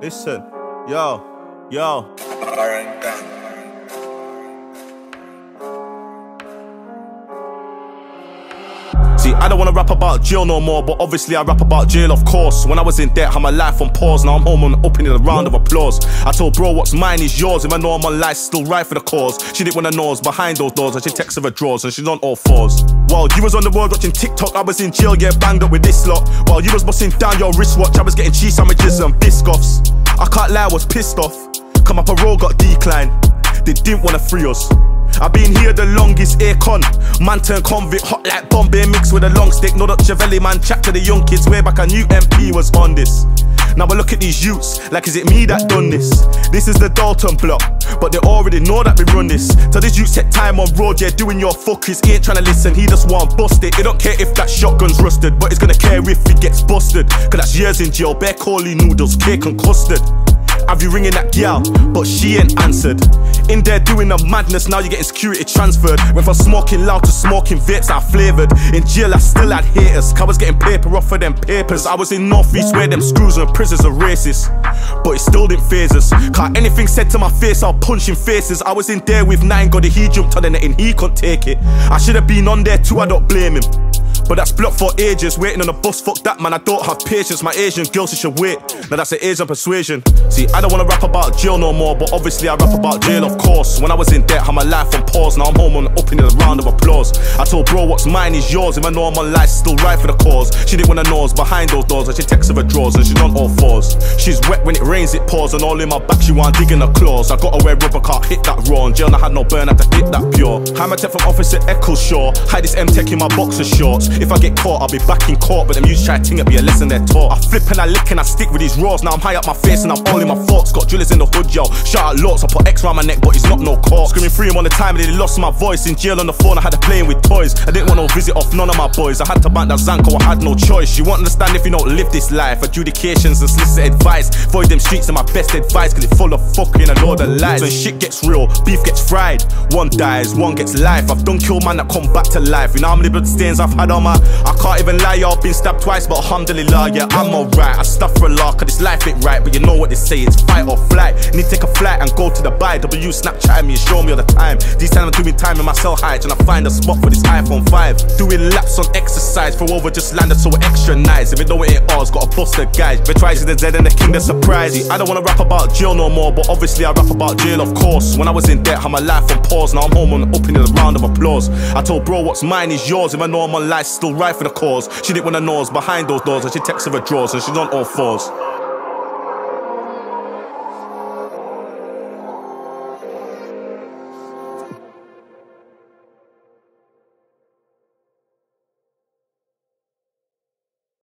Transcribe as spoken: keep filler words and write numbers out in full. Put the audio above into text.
Listen, yo, yo. See, I don't wanna rap about jail no more, but obviously I rap about jail, of course. When I was in debt, had my life on pause. Now I'm home and opening a round of applause. I told bro, what's mine is yours. If I know my life's still right for the cause. She didn't wanna know I was behind those doors, and she texts of her drawers, and she's on all fours. While you was on the road watching TikTok, I was in jail, get banged up with this lot. While you was busting down your wristwatch, I was getting cheese sandwiches and Biscoffs. I can't lie, I was pissed off. Come my parole got declined. They didn't wanna free us. I've been here the longest, aircon. Man turned convict, hot like Bombay mixed with a long stick. Know that Chevelle man chat to the young kids way back, I knew M P was on this. Now I look at these youths, like is it me that done this? This is the Dalton block, but they already know that we run this. So these youths take time on road, yeah, doing your fuckers. He ain't trying to listen, he just want busted. He don't care if that shotgun's rusted, but he's gonna care if he gets busted. Cause that's years in jail, bare Coley noodles, cake and custard. Have you ringing that gal, but she ain't answered. In there doing a madness, now you're getting security transferred. Went from smoking loud to smoking vapes that are flavoured. In jail I still had haters, cause I was getting paper off of them papers. I was in North East where them screws and prisons are racist, but it still didn't phase us. Cause anything said to my face, I'll punch in faces. I was in there with nine Gotti, he jumped on the net and he couldn't take it. I should have been on there too, I don't blame him, but that's blocked for ages, waiting on a bus, fuck that man, I don't have patience. My Asian girl, she should wait. Now that's the age of persuasion. See, I don't wanna rap about jail no more, but obviously I rap about jail, of course. When I was in debt, had my life on pause. Now I'm home and up in a round of applause. I told bro, what's mine is yours. If I know my life's still right for the cause. She didn't wanna know I was behind those doors, and she texts of her drawers, and she's on all fours. She's wet when it rains, it pours, and all in my back she want digging her claws. I gotta wear rubber, can't hit that raw. In jail I had no burn, had to hit that pure. Hammer tech from Officer Eccleshaw. Hide this M-Tech in my boxer shorts. If I get caught, I'll be back in court, but them youths try to ting it, be a lesson they're taught. I flip and I lick and I stick with these raws. Now I'm high up my face and I'm all in my thoughts. Got drillers in the hood, yo. Shout out lots, I put X round my neck, but it's not no court. Screaming free him on the time and they lost my voice. In jail on the phone, I had to playing with toys. I didn't want no visit off none of my boys. I had to bank that Zanko, I had no choice. You won't understand if you don't live this life. Adjudications and solicitor advice. Void them streets are my best advice, cause it's full of fucking and all the lies. When shit gets real, beef gets fried. One dies, one gets life. I've done kill man that come back to life. You know how many blood stains I've had on my... I can't even lie, y'all been stabbed twice, but alhamdulillah, yeah, I'm alright. I stuff for a lark, cause this life ain't right, but you know what they say, it's fight or flight. Need to take a flight and go to the buy. W Snapchat me and show me all the time. These times I'm doing time in my cell height, and I find a spot for this iPhone five. Doing laps on exercise, for over just landed so we're extra nice. If you know it ain't ours, gotta bust the guys. But tries to the Z and the king, the surprise. See, I don't wanna rap about jail no more, but obviously I rap about jail, of course. When I was in debt, had my life on pause. Now I'm home and opening a round of applause. I told bro, what's mine is yours. If I know my life's still right for the cause. She didn't wanna know I was behind those doors, and she texts of her drawers, and she's on all fours.